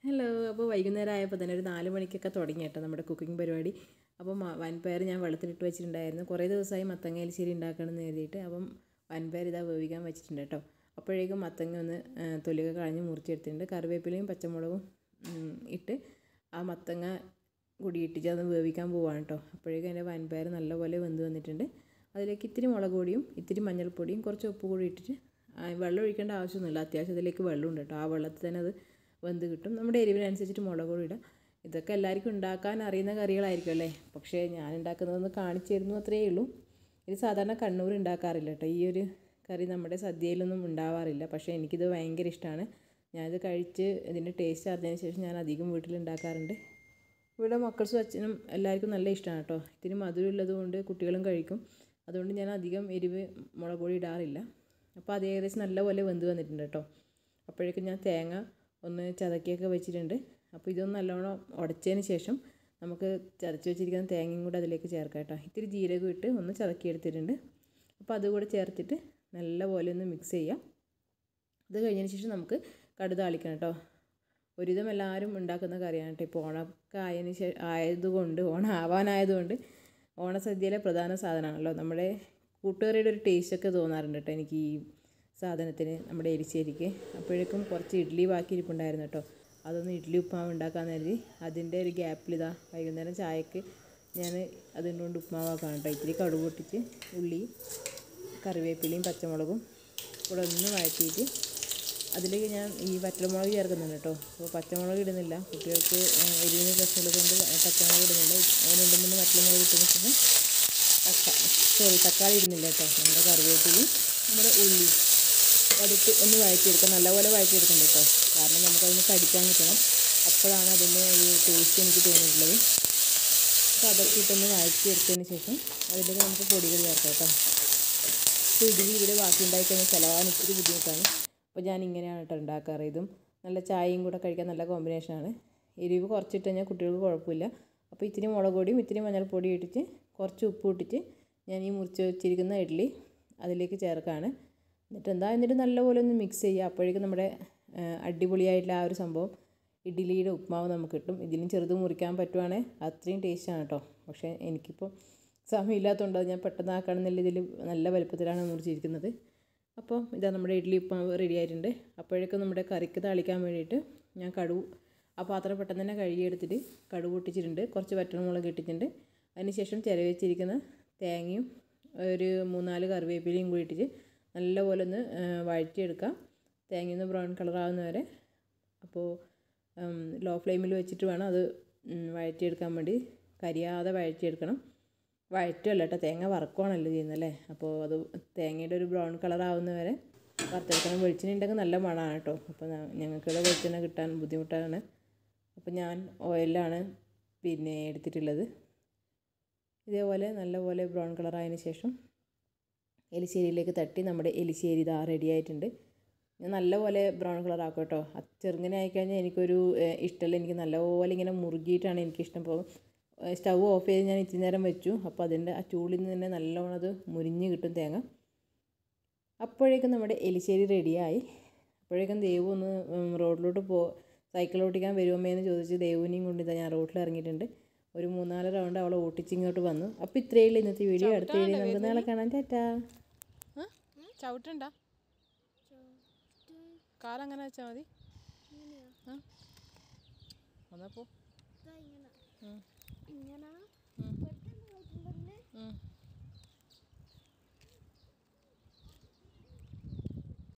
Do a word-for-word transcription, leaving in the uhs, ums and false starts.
Hello. അപ്പോൾ വൈകുന്നേരം ആയപ്പോൾ തന്നെ ഒരു നാല് മണിക്കൊക്കെ തുടങ്ങി കേട്ടോ നമ്മുടെ കുക്കിംഗ് പരിപാടി. അപ്പം വൻപയർ ഞാൻ വെള്ളത്തിലിട്ട് വെച്ചിട്ടുണ്ടായിരുന്നു. കുറേ ദിവസമായി മത്തങ്ങ എലിശ്ശേരി ഉണ്ടാക്കണമെന്ന് കരുതിയിട്ട്. അപ്പം വൻപയർ ഇതാ വേവിക്കാൻ വെച്ചിട്ടുണ്ട് കേട്ടോ. അപ്പോഴേക്കും മത്തങ്ങ ഒന്ന് തൊലിയൊക്കെ കളഞ്ഞ് മുറിച്ചെടുത്തിട്ടുണ്ട്. കറിവേപ്പിലയും പച്ചമുളകും ഇട്ട് ആ മത്തങ്ങ കൂടി ഇട്ടിട്ട് അത് വേവിക്കാൻ പോവാണ് കേട്ടോ. അപ്പോഴേക്കും എൻ്റെ വൻപയർ നല്ലപോലെ വെന്ത് വന്നിട്ടുണ്ട്. അതിലേക്ക് ഇത്തിരി മുളക് പൊടിയും ഇത്തിരി മഞ്ഞൾപ്പൊടിയും കുറച്ച് ഉപ്പ് കൂടി ഇട്ടിട്ട് വെള്ളം ഒഴിക്കേണ്ട ആവശ്യമൊന്നുമില്ല. അത്യാവശ്യം അതിലേക്ക് വെള്ളമുണ്ട് കേട്ടോ. ആ വെള്ളത്തിൽ തന്നെ അത് വെന്ത് കിട്ടും. നമ്മുടെ എരിവിനനുസരിച്ചിട്ട് മുളക് പൊടി ഇടാം. ഇതൊക്കെ എല്ലാവർക്കും ഉണ്ടാക്കാൻ അറിയുന്ന കറികളായിരിക്കും അല്ലേ. പക്ഷേ ഞാൻ ഉണ്ടാക്കുന്നതൊന്ന് കാണിച്ചു തരുന്നു അത്രയേ ഉള്ളൂ. ഇത് സാധാരണ കണ്ണൂർ ഉണ്ടാക്കാറില്ല കേട്ടോ. ഈ ഒരു കറി നമ്മുടെ സദ്യയിലൊന്നും ഉണ്ടാവാറില്ല. പക്ഷേ എനിക്കിത് ഭയങ്കര ഇഷ്ടമാണ്. ഞാനിത് കഴിച്ച് ഇതിൻ്റെ ടേസ്റ്റ് അറിഞ്ഞതിന് ശേഷം ഞാൻ അധികം വീട്ടിലുണ്ടാക്കാറുണ്ട്. ഇവിടെ മക്കൾസും അച്ഛനും എല്ലാവർക്കും നല്ല ഇഷ്ടമാണ് കേട്ടോ. ഇത്തിരി മധുരം ഉള്ളതുകൊണ്ട് കുട്ടികളും കഴിക്കും. അതുകൊണ്ട് ഞാൻ അധികം എരിവ് മുളക് പൊടി ഇടാറില്ല. അപ്പോൾ അത് ഏകദേശം നല്ലപോലെ വെന്ത് വന്നിട്ടുണ്ട് കേട്ടോ. അപ്പോഴേക്കും ഞാൻ തേങ്ങ ഒന്ന് ചതക്കിയൊക്കെ വെച്ചിട്ടുണ്ട്. അപ്പോൾ ഇതൊന്ന് നല്ലോണം ഉടച്ചതിന് ശേഷം നമുക്ക് ചതച്ച് വെച്ചിരിക്കുന്ന തേങ്ങയും കൂടെ അതിലേക്ക് ചേർക്കാം കേട്ടോ. ഇത്തിരി ജീരകം ഇട്ട് ഒന്ന് ചതക്കിയെടുത്തിട്ടുണ്ട്. അപ്പോൾ അതുകൂടെ ചേർത്തിട്ട് നല്ലപോലെ ഒന്ന് മിക്സ് ചെയ്യാം. അത് കഴിഞ്ഞതിന് ശേഷം നമുക്ക് കടുക് താളിക്കണം കേട്ടോ. ഒരുവിധം എല്ലാവരും ഉണ്ടാക്കുന്ന കറിയാണ് കേട്ടോ. ഇപ്പോൾ ഓണമൊക്കെ ആയതിന് ശേഷം ആയതുകൊണ്ട് ഓണം ആവാനായതുകൊണ്ട് ഓണസദ്യയിലെ പ്രധാന സാധനമാണല്ലോ. നമ്മുടെ കൂട്ടുകറിയുടെ ഒരു ടേസ്റ്റൊക്കെ തോന്നാറുണ്ട് കേട്ടോ എനിക്ക് ഈ സാധനത്തിന്, നമ്മുടെ എലിശ്ശേരിക്ക്. അപ്പോഴേക്കും കുറച്ച് ഇഡ്ഡലി ബാക്കി ഇരിപ്പുണ്ടായിരുന്നു കേട്ടോ. അതൊന്ന് ഇഡ്ഡലി ഉപ്മാവ് ഉണ്ടാക്കാൻ കരുതി. അതിൻ്റെ ഒരു ഗ്യാപ്പിലിതാ വൈകുന്നേരം ചായക്ക് ഞാൻ അതിനോണ്ട് ഉപ്മാവാക്കാണ് കേട്ടോ. ഇത്തിരി കടുക് പൊട്ടിച്ച് ഉള്ളി കറിവേപ്പിലയും പച്ചമുളകും കൂടെ ഒന്ന് വഴറ്റിയിട്ട് അതിലേക്ക് ഞാൻ ഈ വറ്റൽമുളക് ചേർക്കുന്നുണ്ട് കേട്ടോ. അപ്പോൾ പച്ചമുളക് ഇടുന്നില്ല, കുട്ടികൾക്ക് എരിവിന് പ്രശ്നമുള്ളത് കൊണ്ട് പച്ചമുളക് ഇടുന്നില്ല. രണ്ട് മൂന്ന് വറ്റൽമുളക് ഇട്ടതിന് ശേഷം തക്കാളി സോറി തക്കാളി ഇടുന്നില്ല കേട്ടോ. നമ്മുടെ കറിവേപ്പിലയും നമ്മുടെ ഉള്ളി അതിട്ട് ഒന്ന് വഴറ്റിയെടുക്കാം. നല്ലപോലെ വഴറ്റിയെടുക്കണം കേട്ടോ. കാരണം നമുക്കതിന് കടിക്കാൻ കിട്ടണം. അപ്പോഴാണ് അതിൻ്റെ ഒരു ടേസ്റ്റ് എനിക്ക് തോന്നിയിട്ടുള്ളത്. അപ്പോൾ അതൊക്കെ ഇട്ടൊന്ന് വഴറ്റിയെടുത്തതിന് ശേഷം അതിലേക്ക് നമുക്ക് പൊടികൾ ചേർക്കാം കേട്ടോ. അപ്പോൾ ഇഡ്ഡലി ഇവിടെ ബാക്കി ഉണ്ടായിക്കഴിഞ്ഞാൽ ചിലവാൻ ഇത്തിരി ബുദ്ധിമുട്ടാണ്. അപ്പോൾ ഞാൻ ഇങ്ങനെയാണ് കേട്ടോ ഉണ്ടാക്കാറ്. ഇതും നല്ല ചായയും കൂടെ കഴിക്കാൻ നല്ല കോമ്പിനേഷനാണ്. എരിവ് കുറച്ചിട്ട് കഴിഞ്ഞാൽ കുട്ടികൾക്ക് കുഴപ്പമില്ല. അപ്പോൾ ഇത്തിരി മുളക് പൊടിയും ഇത്തിരി മഞ്ഞൾപ്പൊടിയും ഇട്ടിട്ട് കുറച്ച് ഉപ്പ് ഇട്ടിട്ട് ഞാൻ ഈ മുറിച്ച് വെച്ചിരിക്കുന്ന ഇഡ്ഡലി അതിലേക്ക് ചേർക്കാണ്. എന്നിട്ട് എന്താ എന്നിട്ട് നല്ലപോലെ ഒന്ന് മിക്സ് ചെയ്യുക. അപ്പോഴേക്കും നമ്മുടെ അടിപൊളിയായിട്ടുള്ള ആ ഒരു സംഭവം ഇഡ്ഡലിയുടെ ഉപ്മാവ് നമുക്ക് കിട്ടും. ഇതിലും ചെറുത് മുറിക്കാൻ പറ്റുവാണെങ്കിൽ അത്രയും ടേസ്റ്റാണ് കേട്ടോ. പക്ഷേ എനിക്കിപ്പോൾ സമയമില്ലാത്തതുകൊണ്ട് അത് ഞാൻ പെട്ടെന്ന് ആക്കുകയാണെന്നുള്ള ഇതിൽ നല്ല വലുപ്പത്തിലാണ് മുറിച്ചിരിക്കുന്നത്. അപ്പോൾ ഇതാ നമ്മുടെ ഇഡ്ഡലി ഉപ്മാവ് റെഡി ആയിട്ടുണ്ട്. അപ്പോഴേക്കും നമ്മുടെ കറിക്ക് താളിക്കാൻ വേണ്ടിയിട്ട് ഞാൻ കടുക് ആ പാത്രം പെട്ടെന്ന് തന്നെ കഴുകിയെടുത്തിട്ട് കടുക് പൊട്ടിച്ചിട്ടുണ്ട്. കുറച്ച് വറ്റൽമുളക് ഇട്ടിട്ടുണ്ട്. അതിനുശേഷം ചിരവി വെച്ചിരിക്കുന്ന തേങ്ങയും ഒരു മൂന്നാല് കറിവേപ്പിലയും കൂടി ഇട്ടിട്ട് നല്ലപോലെ ഒന്ന് വഴറ്റിയെടുക്കാം. തേങ്ങ ഒന്ന് ബ്രൗൺ കളറാകുന്ന വരെ. അപ്പോൾ ലോ ഫ്ലെയിമിൽ വെച്ചിട്ട് വേണം അത് വഴറ്റിയെടുക്കാൻ വേണ്ടി. കരിയാതെ വഴറ്റിയെടുക്കണം. വഴറ്റുമല്ല കേട്ടോ, തേങ്ങ വറക്കുവാണല്ലോ ചെയ്യുന്നല്ലേ. അപ്പോൾ അത് തേങ്ങയുടെ ഒരു ബ്രൗൺ കളറാവുന്ന വരെ വറുത്തെടുക്കണം. വെളിച്ചെണ്ണ ഉണ്ടെങ്കിൽ നല്ല മണമാണ് കേട്ടോ. അപ്പോൾ ഞങ്ങൾക്കിവിടെ വെളിച്ചെണ്ണ കിട്ടാൻ ബുദ്ധിമുട്ടാണ്. അപ്പോൾ ഞാൻ ഓയിലാണ് പിന്നെ എടുത്തിട്ടുള്ളത്. ഇതേപോലെ നല്ലപോലെ ബ്രൗൺ കളറായതിന് ശേഷം എലിശ്ശേരിയിലേക്ക് തട്ടി നമ്മുടെ എലിശ്ശേരി ഇതാ റെഡി ആയിട്ടുണ്ട്. ഞാൻ നല്ലപോലെ ബ്രൗൺ കളറാക്കും കേട്ടോ. ചെറുങ്ങനെ ആയിക്കഴിഞ്ഞാൽ എനിക്കൊരു ഇഷ്ടമല്ല. എനിക്ക് നല്ലപോലെ ഇങ്ങനെ മുറുകിയിട്ടാണ് എനിക്കിഷ്ടം. അപ്പോൾ സ്റ്റൗ ഓഫ് ചെയ്ത് ഞാൻ ഇത്തിരി നേരം വെച്ചു. അപ്പോൾ അതിൻ്റെ ആ ചൂടിൽ നിന്ന് തന്നെ നല്ലോണം അത് മുരിഞ്ഞ് കിട്ടും തേങ്ങ. അപ്പോഴേക്കും നമ്മുടെ എലിശ്ശേരി റെഡിയായി. അപ്പോഴേക്കും ദേവു ഒന്ന് റോഡിലോട്ട് പോ സൈക്കിൾ ഓട്ടിക്കാൻ വരുമോയെന്ന് ചോദിച്ച് ദേവുവിനെയും കൊണ്ട് ഇതാ ഞാൻ റോഡിൽ ഇറങ്ങിയിട്ടുണ്ട്. ഒരു മൂന്നാല് റൗണ്ട് അവളെ ഓട്ടിച്ചിങ്ങോട്ട് വന്നു. അപ്പോൾ ഇത്രയേ ഉള്ളൂ ഇന്നത്തെ വീഡിയോ. അടുത്ത വീഡിയോ നമുക്ക് നാളെ കാണാം. ടാറ്റാ. ചവിട്ടണ്ട, കാലങ്ങനെ വെച്ചാൽ മതി. എന്നപ്പോ